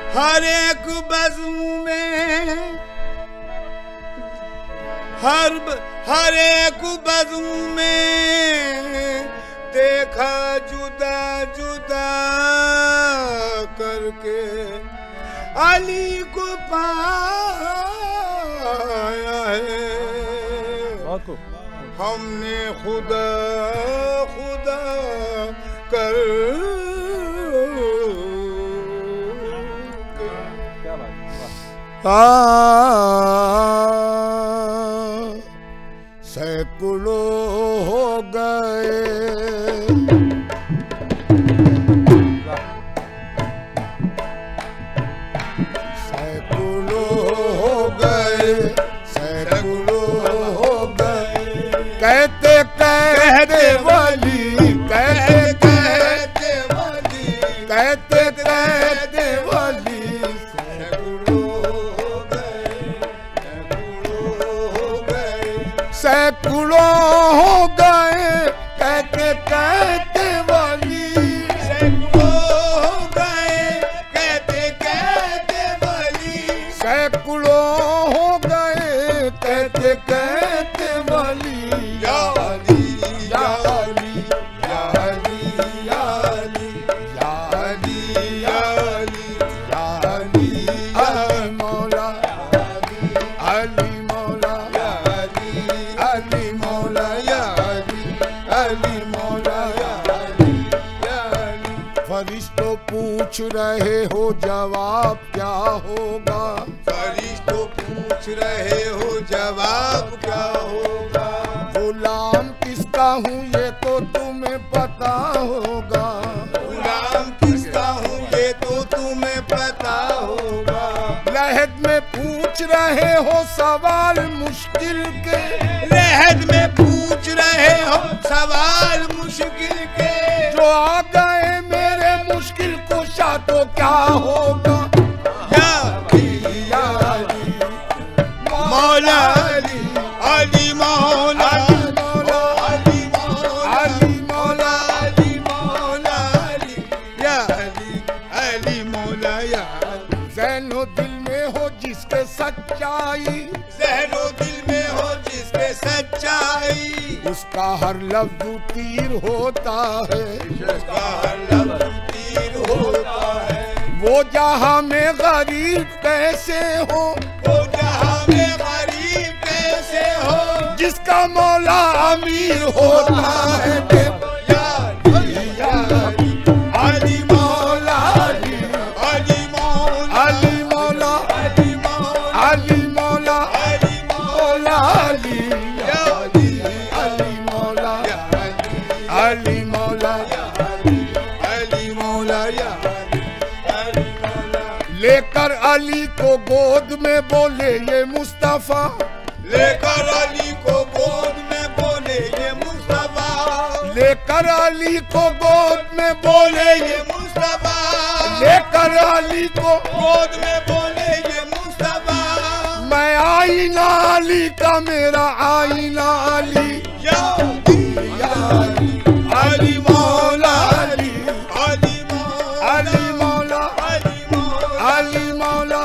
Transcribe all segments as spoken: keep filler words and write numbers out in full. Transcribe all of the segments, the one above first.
हर एक बज़्म में हर हर एक बज़्म में देखा जुदा जुदा करके अली को पाया है। हमने खुदा खुदा कर आ सैकड़ों हो गए सैकड़ों हो गए सैकड़ों हो गए कहते कहते वली कहते कहते वली कहते कहते वली सैकड़ों हो गए कहते कहते वली सैकड़ों हो गए कहते कहते वली सैकड़ों हो गए कहते कहते वली या अली या अली या अली या अली या अली या अली या अली अली मौला अली मौला अली मौला या अली अली मौला या अली या अली। फरिश्तों पूछ रहे हो जवाब क्या होगा फरिश्तों पूछ रहे हो जवाब क्या होगा। गुलाम किसका हूँ ये तो तुम्हें पता होगा गुलाम किसका हूँ ये तो तुम्हें पता होगा। लहद में पूछ रहे हो सवाल मुश्किल के लहद में पूछ रहे हो सवाल मुश्किल के जो आ गए मेरे मुश्किल कुशा तो क्या होगा। या अली या अली मौला अली अली मौला अली मौला अली मौला अली या अली अली मौला या ज़हनो दिल में हो जिसके सच्चाई ज़हनो दिल में हो जिसके सच्चाई उसका हर लफ्ज़ तीर होता है उसका हर लफ्ज़ तीर होता है। वो जहाँ में गरीब कैसे हो वो जहाँ में गरीब कैसे हो जिसका मौला अमीर होता है। या अली या अली अली मौला अली अली मौला अली मौला अली मौला अली मौला अली मौला अली या अली अली मौला अली मौला अली मौला या अली मौला। लेकर अली को गोद में बोले ये मुस्तफा लेकर अली को गोद में बोले ये मुस्तफा लेकर अली को गोद में बोले ये मुस्तफा लेकर अली को गोद में बोले ये मुस्तफा। मैं आईना अली का मेरा आईना अली या अली या अली अली मौला अली अली मौला अली मौला अली मौला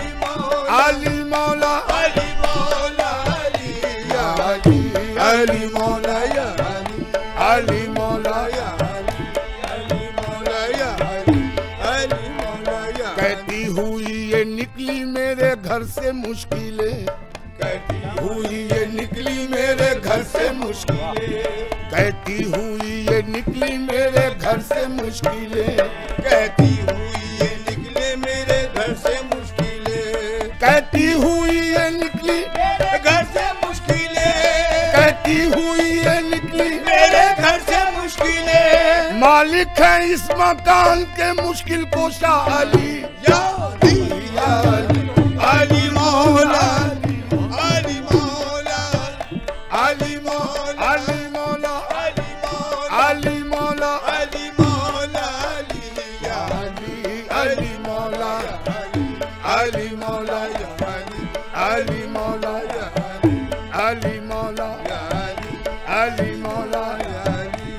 अली मौला अली मौला अली या अली अली मौला या अली मौला या अली मौला या अली मौला या। कहती हुई ये निकली मेरे घर से मुश्किलें कहती हुई ये निकली मेरे घर से मुश्किलें कहती हुई ये निकली मेरे घर से मुश्किलें कहती हुई ये निकले मेरे घर से मुश्किलें कहती हुई ये निकली मेरे घर से मुश्किलें कहती हुई ये निकली मेरे घर से मुश्किलें। मालिक है इस मकान के मुश्किल कुशा अली या अली या अली अली मौला अली मौला अली मौला अली मौला अली मौला अली मौला अली या अली अली मौला अली मौला अली मौला अली मौला अली मौला।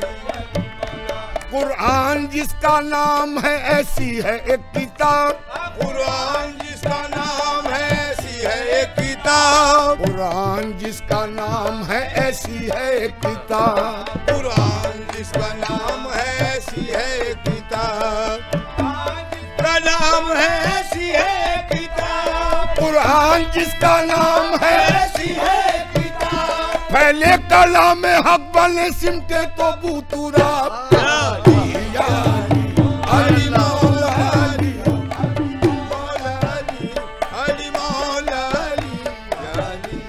कुरान जिसका नाम है ऐसी है एक किताब कुरान जिसका नाम है ऐसी है एक किताब, कुरान जिसका नाम है ऐसी है एक किताब, कुरान जिसका नाम है ऐसी है एक किताब, का नाम है ऐसी है एक किताब, कुरान जिसका नाम है ऐसी है एक किताब। पहले कलाम हक बने सिमटे तो बूतुरा अली मौला अली, मौला अली, अली मौला अली, अली।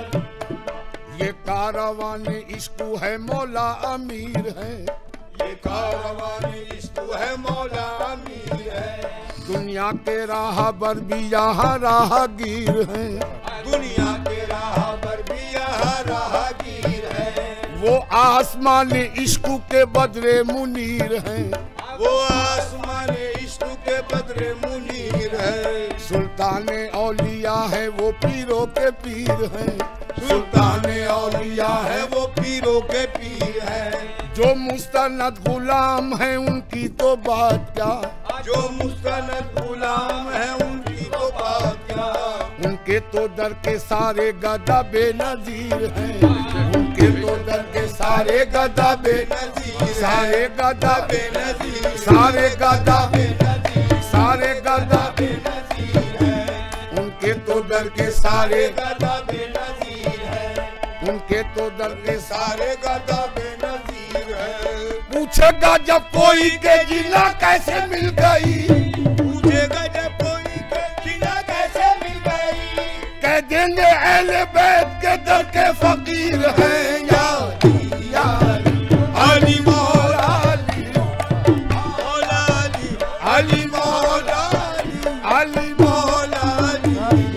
ये कारवान इश्क है मौला अमीर है, ये कारवान इश्क है मौला अमीर है, दुनिया के राह पर भी यहाँ राहगीर है, दुनिया के राह पर भी यहाँ राहगीर है, वो आसमान इश्क के बदरे मुनीर है, वो आसमान इश्क के बदरे मुनीर है, सुल्तान औलिया है वो पीरों के पीर है, सुल्तान औलिया है वो पीरों के पीर है, जो मुस्तनद गुलाम है उनकी तो बात क्या, जो मुस्तनद गुलाम है उनकी तो बात क्या, उनके तो दर के सारे गदा बेनजीर हैं, उनके तो दर के सारे गदा बेनजीर, सारे गदा बेनजीर, सारे गदा बेनजीर, सारे गदा बेनजीर है, उनके तो दर के सारे गदा बेनजीर है, उनके तो दर के सारे गदा बेनजीर है। पूछेगा जब कोई के जिला कैसे मिल गई, पूछेगा जब कोई के जिला कैसे मिल गई, कह देंगे अहले बैत के दर के फकीर हैं या या अली मौला अली मौला अली, अली मौला अली, अली मौला अली,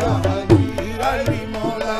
अली मौला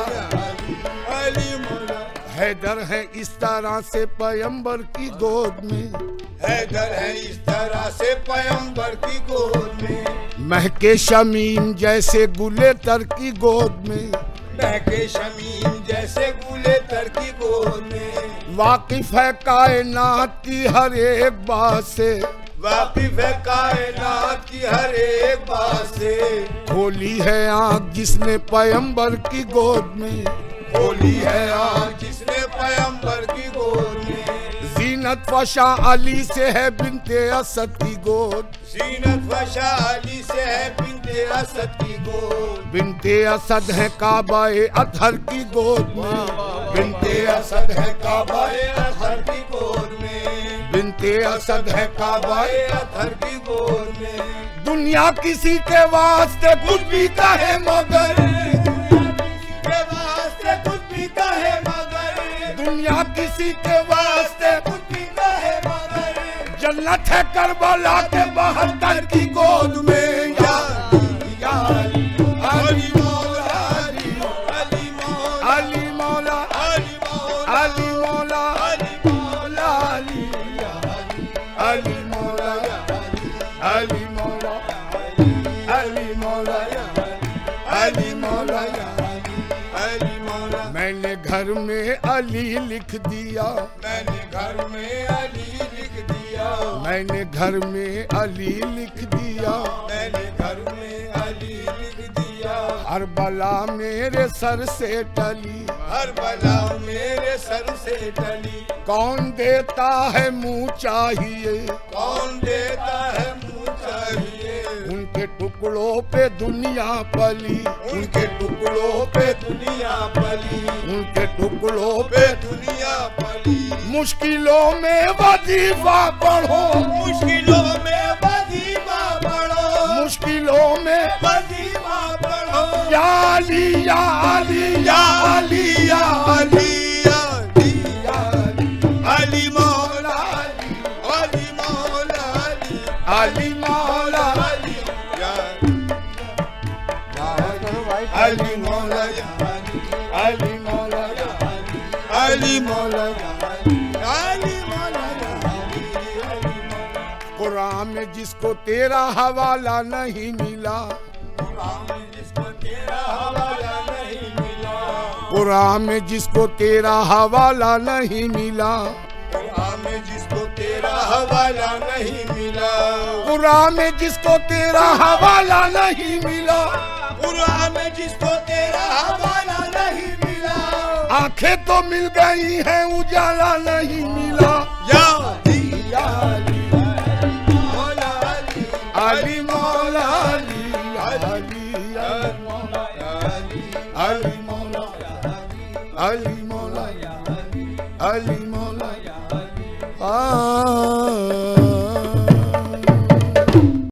अली मौला। हैदर है इस तरह से पैगंबर की गोद में, हैदर है इस तरह से पैगंबर की गोद में, महके शमीम जैसे गुले तर की गोद में, महके शमीम जैसे गुले तर की गोद में, वाकिफ है कायनात की हर एक बात से, वाकिफ है कायनात की हर एक बात से, खोली है आँख जिसने पैगंबर की गोद में, खोली है आँख जिसने पैगंबर की गोद में, जीनत फशा अली से है बिनते असद की गोद, जीनत फशा अली से है बिनते असद की गोद, बिनते असद है काबाए अतहर की गोद में, बिनते असद है काबाए अतहर की गोद में, बिनते असद है काबाए अतहर की गोद में, दुनिया किसी के वास्ते कुछ भी कहे मगर, के वास्ते कुछ भी कहे मगर, दुनिया किसी के वास्ते कुछ भी कहे मगर, जन्नत है करबला के बहत्तर की गोद में या या अली मौला अली, अली मौला अली मौला अली मौला अली मौला अली मौला अली मौला अली मौला अली मौला अली मौला अली मौला। मैंने घर में अली लिख दिया, मैंने घर में अली लिख दिया, मैंने घर में अली लिख दिया, मैंने घर में अली लिख दिया, हर बला मेरे सर से टली, हर बला मेरे सर से टली, कौन देता है मुँह चाहिए, कौन देता है मुँह चाहिए, उनके टुकड़ों पे दुनिया पली, उनके टुकड़ों पे दुनिया पली, उनके टुकड़ों पे पे दुनिया पली, मुश्किलों में वजीफा पढ़ो, मुश्किलों में वजीफा पढ़ो, मुश्किलों में वजीफा पढ़ो, या अली या अली या अली या अली या अली, अली मौला अली, अली मौला अली, अली मौला अली या अली मौला या अली मौला अली मौला अली मौला। कुरान में जिसको तेरा हवाला नहीं मिला, कुरान में जिसको तेरा हवाला नहीं मिला, कुरान में जिसको तेरा हवाला नहीं मिला, कुरान में जिसको तेरा हवाला नहीं मिला, कुरान में जिसको तेरा हवाला नहीं मिला, कुरान में जिसको तेरा हवाला नहीं मिला, आंखें तो मिल गई हैं उजाला नहीं मिला। या अली मौला अली, अली मौला अली, अली मौला अली मौला अली मौला अली मौला।